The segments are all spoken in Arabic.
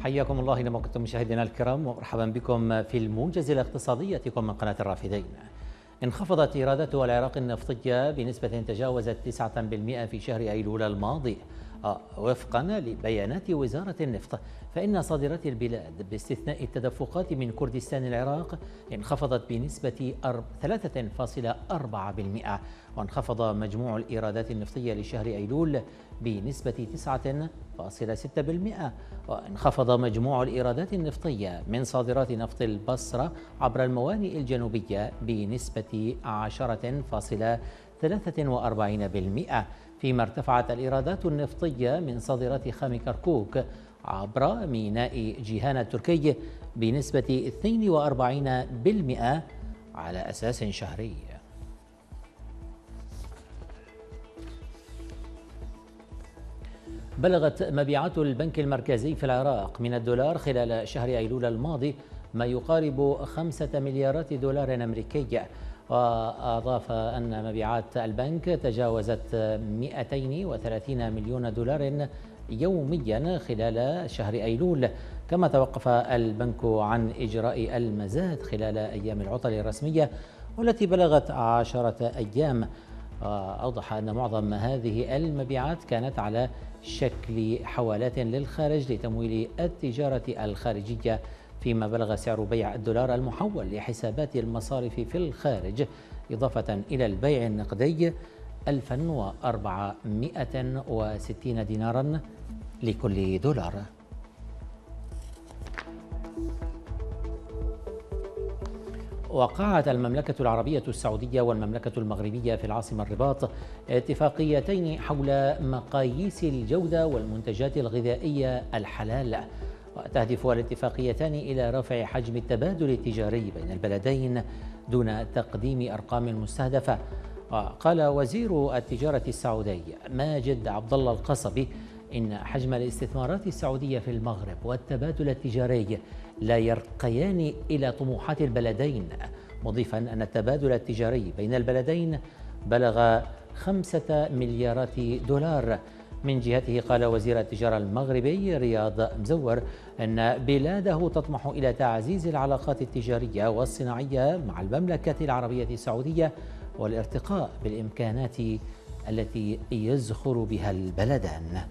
حياكم الله إنما كنتم مشاهدينا الكرام، ومرحبا بكم في الموجز الاقتصادي يأتيكم من قناة الرافدين. انخفضت إيرادات العراق النفطية بنسبة تجاوزت 9% في شهر أيلول الماضي وفقا لبيانات وزارة النفط. فإن صادرات البلاد باستثناء التدفقات من كردستان العراق انخفضت بنسبة 3.4%، وانخفض مجموع الإيرادات النفطية لشهر أيلول بنسبة 9.6%. وانخفض مجموع الإيرادات النفطية من صادرات نفط البصرة عبر الموانئ الجنوبية بنسبة 10.43%، فيما ارتفعت الإيرادات النفطية من صادرات خام كركوك عبر ميناء جيهان التركي بنسبة 42% على أساس شهري. بلغت مبيعات البنك المركزي في العراق من الدولار خلال شهر أيلول الماضي ما يقارب 5 مليارات دولار أمريكي. وأضاف أن مبيعات البنك تجاوزت 230 مليون دولار يوميا خلال شهر أيلول، كما توقف البنك عن إجراء المزاد خلال أيام العطل الرسمية والتي بلغت 10 أيام. أوضح أن معظم هذه المبيعات كانت على شكل حوالات للخارج لتمويل التجارة الخارجية، فيما بلغ سعر بيع الدولار المحول لحسابات المصارف في الخارج إضافة إلى البيع النقدي 1460 دينارا لكل دولار. وقعت المملكة العربية السعودية والمملكة المغربية في العاصمة الرباط اتفاقيتين حول مقاييس الجودة والمنتجات الغذائية الحلال، وتهدف الاتفاقيتان إلى رفع حجم التبادل التجاري بين البلدين دون تقديم أرقام مستهدفة. وقال وزير التجارة السعودي ماجد عبد الله القصبي إن حجم الاستثمارات السعودية في المغرب والتبادل التجاري لا يرقيان إلى طموحات البلدين، مضيفا أن التبادل التجاري بين البلدين بلغ 5 مليارات دولار. من جهته قال وزير التجارة المغربي رياض مزور أن بلاده تطمح إلى تعزيز العلاقات التجارية والصناعية مع المملكة العربية السعودية والارتقاء بالإمكانات التي يزخر بها البلدان.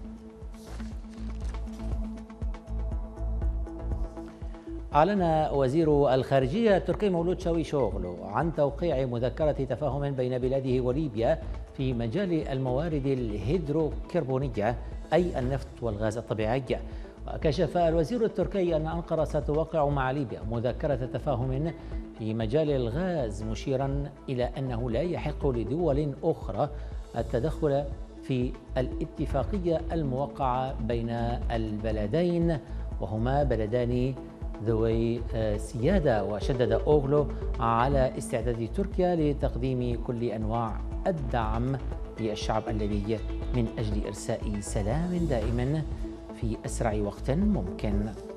أعلن وزير الخارجية التركي مولود شاويشوغلو عن توقيع مذكرة تفاهم بين بلاده وليبيا في مجال الموارد الهيدروكربونية أي النفط والغاز الطبيعي. وكشف الوزير التركي أن أنقرة ستوقع مع ليبيا مذكرة تفاهم في مجال الغاز، مشيرا إلى أنه لا يحق لدول أخرى التدخل في الاتفاقية الموقعة بين البلدين، وهما بلدان ذوي سيادة. وشدد أوغلو على استعداد تركيا لتقديم كل أنواع الدعم للشعب الليبي من أجل إرساء سلام دائم في أسرع وقت ممكن.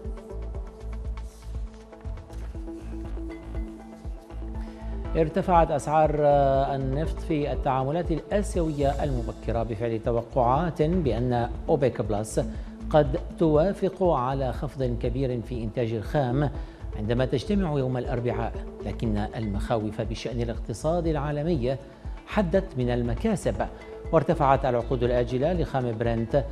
ارتفعت أسعار النفط في التعاملات الآسيوية المبكرة بفعل توقعات بأن أوبك بلس قد توافق على خفض كبير في إنتاج الخام عندما تجتمع يوم الأربعاء، لكن المخاوف بشأن الاقتصاد العالمي حدت من المكاسب. وارتفعت العقود الآجلة لخام برنت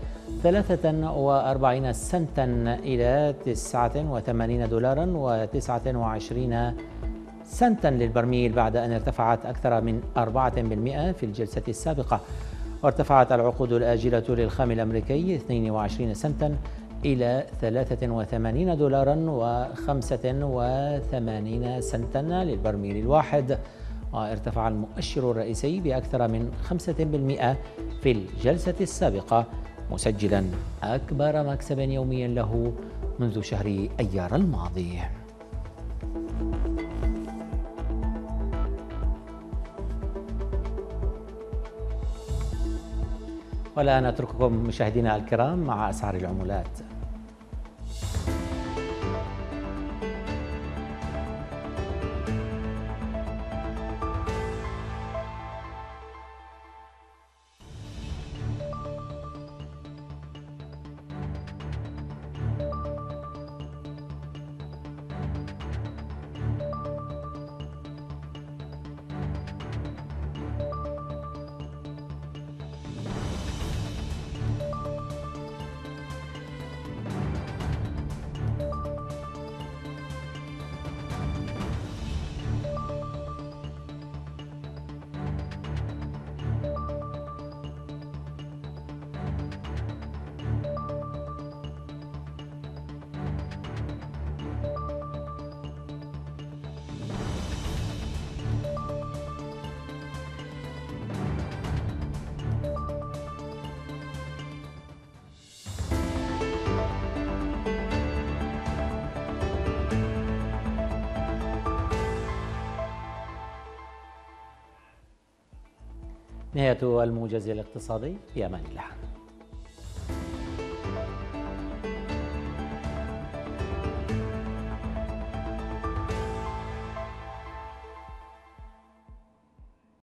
43 سنتا إلى 89 دولارا و29 سنتا للبرميل بعد أن ارتفعت أكثر من 4% في الجلسة السابقة. وارتفعت العقود الآجلة للخام الأمريكي 22 سنتا إلى 83 دولارا و85 سنتا للبرميل الواحد. وارتفع المؤشر الرئيسي بأكثر من 5% في الجلسة السابقة، مسجلا أكبر مكسب يومي له منذ شهر أيار الماضي. والآن أترككم مشاهدينا الكرام مع أسعار العملات. نهاية الموجز الاقتصادي، في أمان الله.